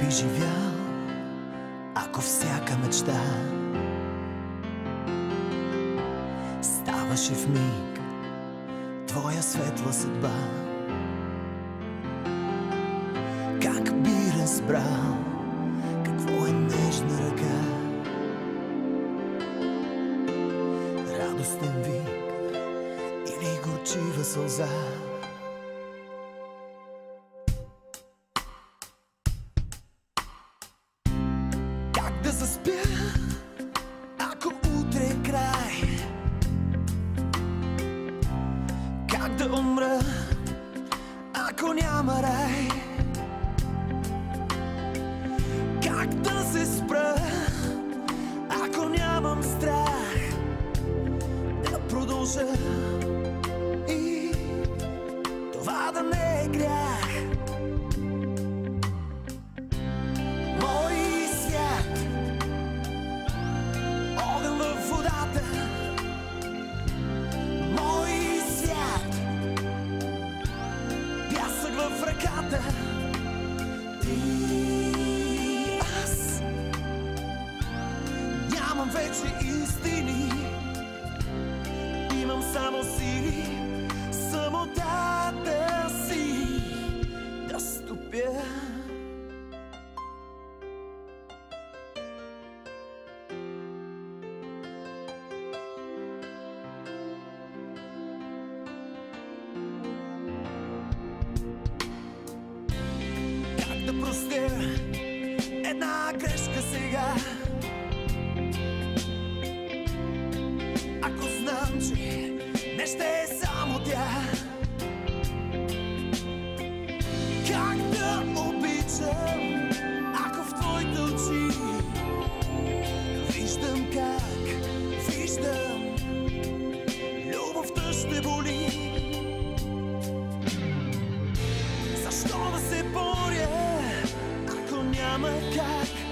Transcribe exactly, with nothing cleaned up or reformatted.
би живял, ако всяка мечта ставаше в миг твоя светла съдба? Как би разбрал какво е нежна ръка, радостен вик или горчива сълза? Как да заспя, ако утре е край? Как да умра, ако няма рай? Как да се спра, ако нямам страх да продължа и това да не е грях? Мой свят, огън във водата. Мой свят, пясък в ръката. Ти, аз нямам вече истини, имам само сили, самотата си да стопя. Как да простя една грешка сега, ако знам, че не ще е само тя? Как да обичам, ако в твоите очи виждам как, виждам любовта ще боли? Защо да се боря, ако няма как?